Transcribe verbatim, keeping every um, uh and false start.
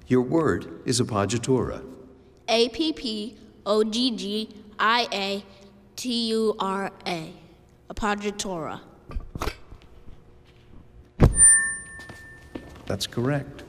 Your word is appoggiatura. A P P O G G I A T U R A. Appoggiatura. That's correct.